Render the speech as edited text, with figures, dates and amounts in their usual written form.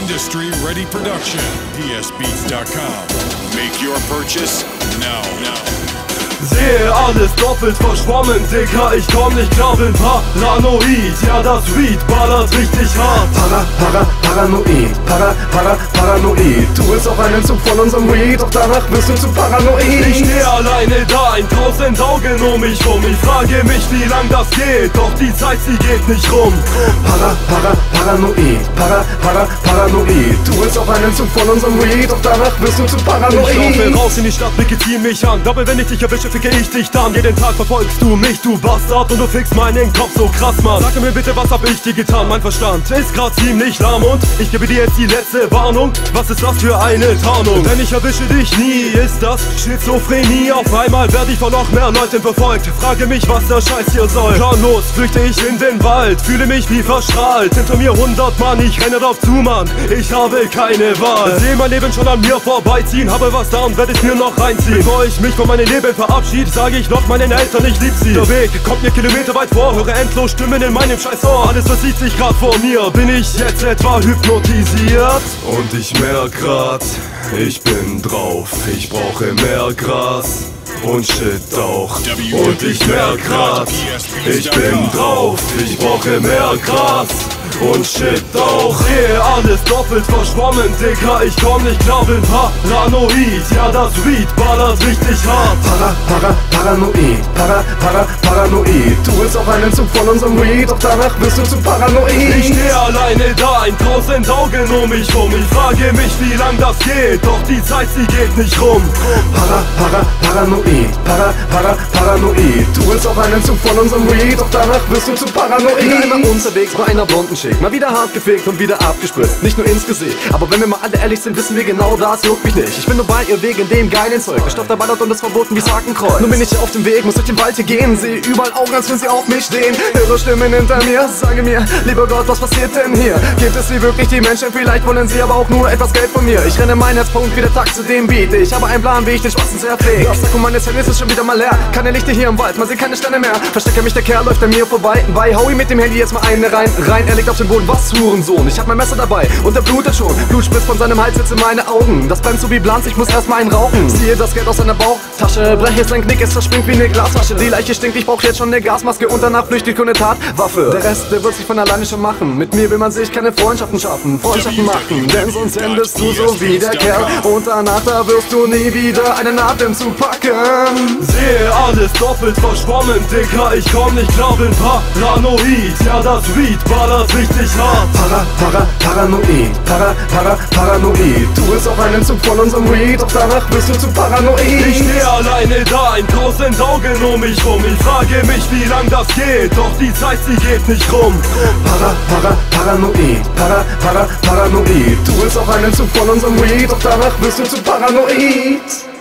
Industry Ready Production. PSBeats.com. Make your purchase now. Sehe alles doppelt verschwommen, Dicker, ich komm nicht klar, bin paranoid. Ja, das Weed ballert richtig hart. Paranoid. Du willst auf einen Zug von unserem Weed, doch danach wirst du zu paranoid. Ich steh alleine da, 1000 Augen um mich rum. Ich frage mich, wie lang das geht, doch die Zeit, sie geht nicht rum. Paranoid. Du willst auf einen Zug von unserem Weed, doch danach wirst du zu paranoid. Ich laufe raus in die Stadt, blicke, zieh mich an. Dabei, wenn ich dich erwische, ficke ich dich dann. Jeden Tag verfolgst du mich, du Bastard, und du fickst meinen Kopf so krass, Mann. Sag mir bitte, was hab ich dir getan? Mein Verstand ist grad ziemlich lahm und ich gebe dir jetzt die letzte Warnung. Was ist das für eine Tarnung? Denn ich erwische dich nie, ist das Schizophrenie? Auf einmal werde ich von noch mehr Leuten verfolgt. Frage mich, was der Scheiß hier soll. Planlos flüchte ich in den Wald, fühle mich wie verstrahlt. Hinter mir 100 Mann, ich renne drauf zu, Mann. Ich habe keine Wahl. Seh mein Leben schon an mir vorbeiziehen, habe was da und werde es mir noch reinziehen. Bevor ich mich von meinem Leben verabschied, sage ich noch meinen Eltern, ich lieb sie. Der Weg kommt mir kilometerweit vor, höre endlos Stimmen in meinem scheiß Ohr. Alles versieht sich grad vor mir, bin ich jetzt etwa hypnotisiert? Und ich merk grad, ich bin drauf, ich brauche mehr Gras und Shit auch. Und ich merk grad, ich bin drauf, ich brauche mehr Gras und Shit auch. Sehe alles doppelt verschwommen, Dicker, ich komm nicht klar, bin paranoid. Ja, das Weed ballert richtig hart. Paranoid. Du willst auf einen Zug von unserem Weed, doch danach wirst du zu paranoid. Ich steh alleine da, 1000 Augen um mich rum. Ich frage mich, wie lang das geht, doch die Zeit, sie geht nicht rum. Paranoid. Du willst auf einen Zug von unserem Weed, doch danach wirst du zu paranoid. Immer unterwegs bei einer blonden Chick, mal wieder hart gefegt und wieder abgespritzt, nicht nur ins Gesicht. Aber wenn wir mal alle ehrlich sind, wissen wir genau, das juckt mich nicht. Ich bin nur bei ihr wegen dem geilen Zeug. Der Stoff, der ballert und ist verboten wie Hakenkreuz. Nun bin ich auf dem Weg, muss durch den Wald hier gehen. Sehe überall Augen, als wenn sie auf mich stehen. Höre Stimmen hinter mir, sage mir, lieber Gott, was passiert denn hier? Gibt es wie wirklich die Menschen? Vielleicht wollen sie aber auch nur etwas Geld von mir. Ich renne meinen Herzpunkt wie der Takt zu dem Beat. Ich habe einen Plan, wie ich den Spasten sehr pflege. Das Akku meines Handys ist schon wieder mal leer. Keine Lichter hier im Wald, man sieht keine Sterne mehr. Verstecke mich, der Kerl läuft an mir vorbei. Bei Howie mit dem Handy jetzt mal eine rein. Er liegt auf dem Boden, was Hurensohn. Ich hab mein Messer dabei und der blutet schon. Blut spritzt von seinem Hals jetzt in meine Augen. Das brennt so wie Blanz, ich muss erstmal einen rauchen. Ziehe das Geld aus seiner Bauchtasche, breche sein Knick, es zerspringt wie eine Glasflasche. Die Leiche stinkt, ich brauch jetzt schon eine Gasmaske und danach flüchte ich ohne Tatwaffe. Der Rest, der wird sich von alleine schon machen. Mit mir will man sich keine Freundschaften schaffen, Freundschaften machen. Denn sonst endest du so wie der Kerl. Und danach, da wirst du nie wieder einen Atemzug packen. Sehe alles doppelt verschwommen, Dicker, ich komm nicht klar, bin paranoid. Ja, das Weed ballert richtig hart. Paranoid. Du willst auf einen Zug von unserem Weed, doch danach wirst du zu paranoid. Ich steh alleine da, 1000 Augen um mich rum. Ich frage mich, wie lang das geht, doch die Zeit, sie geht nicht rum. Paranoid. Du willst auf einen Zug von unserem Weed, doch danach wirst du zu paranoid.